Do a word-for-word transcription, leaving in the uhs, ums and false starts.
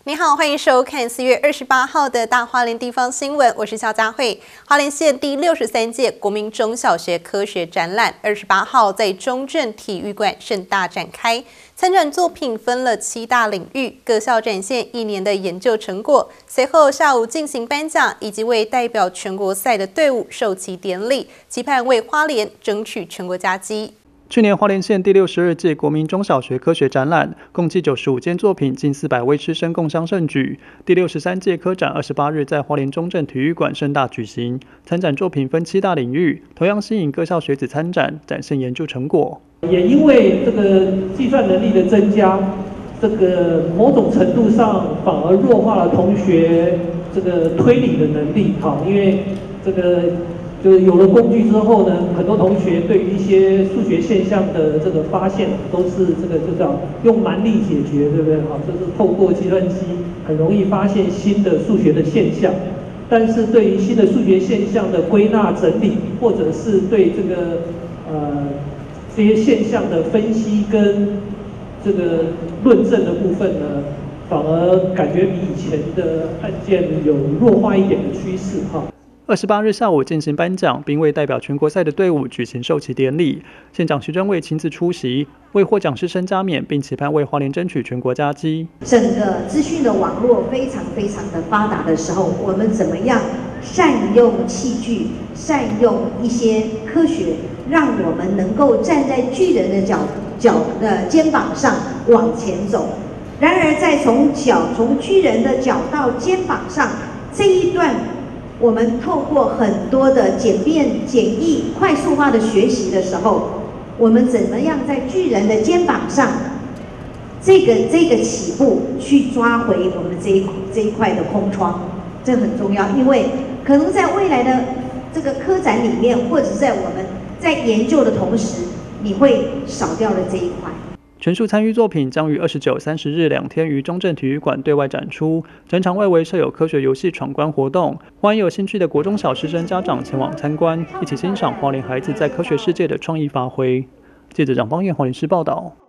你好，欢迎收看四月二十八号的大花莲地方新闻，我是肖佳慧。花莲县第六十三届国民中小学科学展览，二十八号在中正体育馆盛大展开。参展作品分了七大领域，各校展现一年的研究成果。随后下午进行颁奖，以及为代表全国赛的队伍授旗典礼，期盼为花莲争取全国佳绩。 去年花莲县第六十二届国民中小学科学展览，共计九十五件作品，近四百位师生共襄盛举。第六十三届科展二十八日在花莲中正体育馆盛大举行。参展作品分七大领域，同样吸引各校学子参展，展现研究成果。 也因为这个计算能力的增加，这个某种程度上反而弱化了同学这个推理的能力。好，因为这个。就是有了工具之后呢，很多同学对于一些数学现象的这个发现，都是这个就叫用蛮力解决，对不对？好，就是透过计算机很容易发现新的数学的现象。但是对于新的数学现象的归纳整理，或者是对这个呃这些现象的分析跟这个论证的部分呢，反而感觉比以前的案件有弱化一点的趋势哈。 二十八日下午进行颁奖，并为代表全国赛的队伍举行授旗典礼。县长徐祯伟亲自出席，为获奖师生加冕，并期盼为花莲争取全国佳绩。 整个资讯的网络非常非常的发达的时候，我们怎么样善用器具，善用一些科学，让我们能够站在巨人的脚脚的肩膀上往前走。然而，在从脚从巨人的脚到肩膀上这一段。我们透过很多的简便、简易、快速化的学习的时候，我们怎么样在巨人的肩膀上，这个这个起步去抓回我们这一这一块的空窗，这很重要，因为可能在未来的这个科展里面，或者在我们在研究的同时，你会少掉了这一块。 全数参与作品将于二十九、三十日两天于中正体育馆对外展出。展场外围设有科学游戏闯关活动，欢迎有兴趣的国中小师生家长前往参观，一起欣赏花莲孩子在科学世界的创意发挥。记者蒋邦彦花莲市报道。